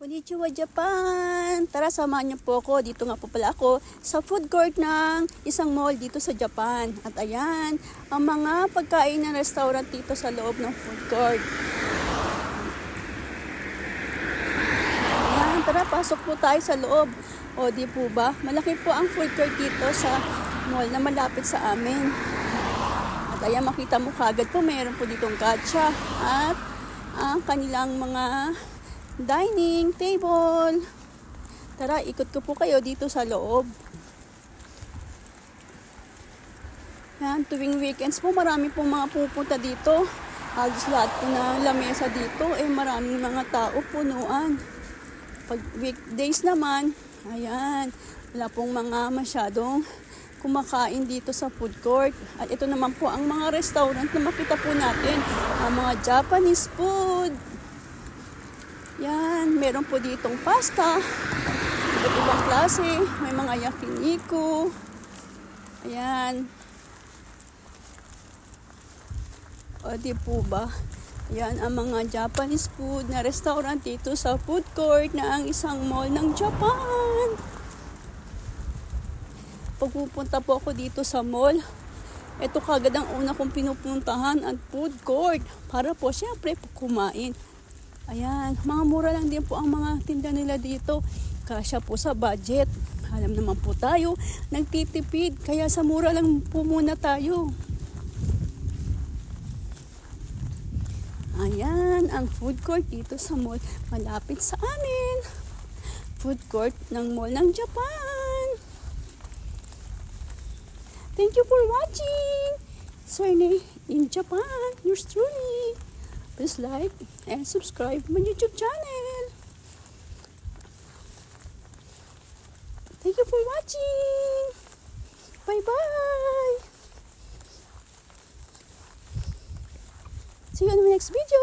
Konnichiwa Japan! Tara, samahan niyo po ako. Dito nga po pala ako sa food court ng isang mall dito sa Japan. At ayan, ang mga pagkain ng restaurant dito sa loob ng food court. Ayan, tara, pasok po tayo sa loob. O, di po ba? Malaki po ang food court dito sa mall na malapit sa amin. At ayan, makita mo kagad po, mayroon po ditong gacha at ang kanilang mga dining table. Tara, ikot ko po kayo dito sa loob. Yan, tuwing weekends po, marami pong mga pupunta dito. Halos lahat po na lamesa dito, maraming mga tao, punuan. Pag weekdays naman, ayan, wala pong mga masyadong kumakain dito sa food court. At ito naman po ang mga restaurant na makita po natin, ang mga Japanese food. Yan, meron po ditong pasta, iba't ibang klase, may mga yakiniku. Ayan. O, di po ba? Yan ang mga Japanese food na restaurant dito sa food court na ang isang mall ng Japan. Pag pupunta po ako dito sa mall, ito kagad ang una kong pinupuntahan, ang food court. Para po siyempre kumain. Ayan, mga mura lang din po ang mga tinda nila dito. Kasya po sa budget. Alam naman po tayo, nagtitipid. Kaya sa mura lang po muna tayo. Ayan, ang food court dito sa mall. Malapit sa amin. Food court ng mall ng Japan. Thank you for watching. Serne in Japan. Yours truly. Please like and subscribe my YouTube channel. Thank you for watching. Bye-bye. See you in the next video.